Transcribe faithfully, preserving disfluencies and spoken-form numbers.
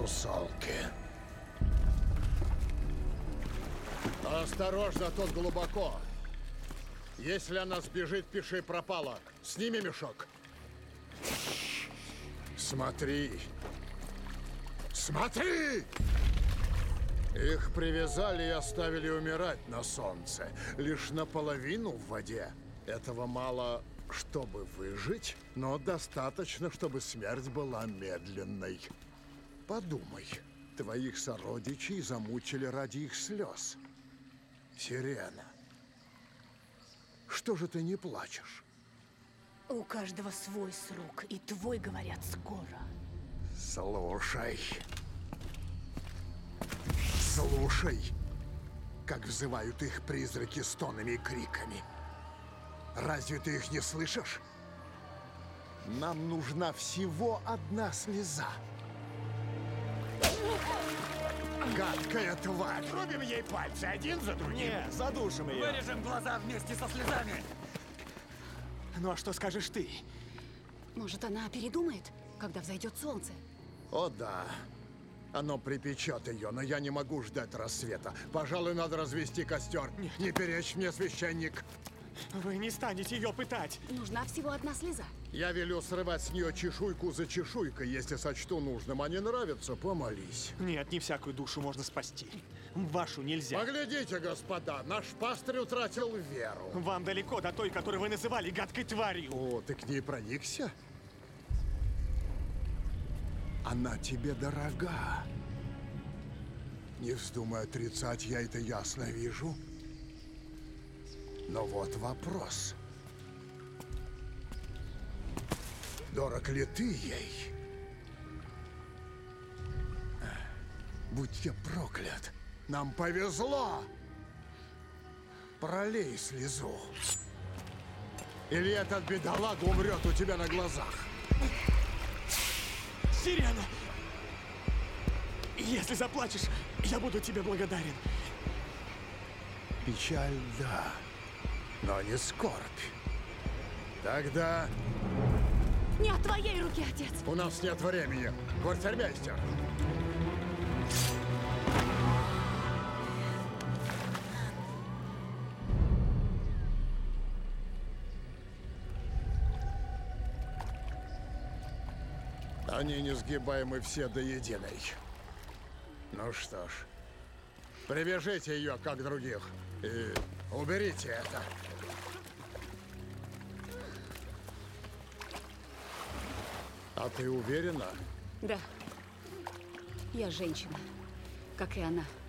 русалки. Осторожно, тут глубоко. Если она сбежит, пиши пропала. Сними мешок. Смотри. Смотри! Их привязали и оставили умирать на солнце. Лишь наполовину в воде. Этого мало, чтобы выжить, но достаточно, чтобы смерть была медленной. Подумай, твоих сородичей замучили ради их слез. Сирена, что же ты не плачешь? У каждого свой срок, и твой, говорят, скоро. Слушай. Слушай, как взывают их призраки стонами и криками. Разве ты их не слышишь? Нам нужна всего одна слеза. Гадкая тварь! Рубим ей пальцы один за другим. Не, задушим ее. Вырежем глаза вместе со слезами. Ну а что скажешь ты? Может, она передумает, когда взойдет солнце? О да, оно припечет ее, но я не могу ждать рассвета. Пожалуй, надо развести костер. Нет. Не перечь мне, священник. Вы не станете ее пытать. Нужна всего одна слеза. Я велю срывать с нее чешуйку за чешуйкой, если сочту нужным. А не нравится, помолись. Нет, не всякую душу можно спасти. Вашу нельзя. Поглядите, господа, наш пастырь утратил веру. Вам далеко до той, которую вы называли гадкой тварью. О, ты к ней проникся? Она тебе дорога. Не вздумай отрицать, я это ясно вижу. Но вот вопрос. Дорог ли ты ей? Будь я проклят. Нам повезло. Пролей слезу. Или этот бедолага умрет у тебя на глазах. Сирена! Если заплачешь, я буду тебе благодарен. Печаль, да, но не скорбь. Тогда Не от твоей руки, отец! у нас нет времени. Квартирмейстер. Они несгибаемы все до единой. Ну что ж, привяжите ее, как других, и уберите это. А ты уверена? Да. Я женщина, как и она.